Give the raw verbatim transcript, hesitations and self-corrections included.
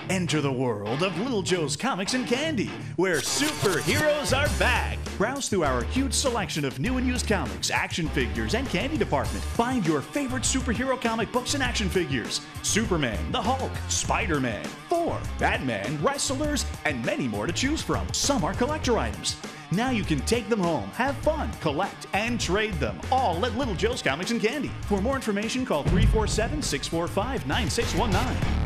Enter the world of Little Joe's Comics and Candy, where superheroes are back. Browse through our huge selection of new and used comics, action figures, and candy department. Find your favorite superhero comic books and action figures. Superman, the Hulk, Spider-Man, Thor, Batman, wrestlers, and many more to choose from. Some are collector items. Now you can take them home, have fun, collect, and trade them, all at Little Joe's Comics and Candy. For more information, call three four seven, six four five, nine six one nine.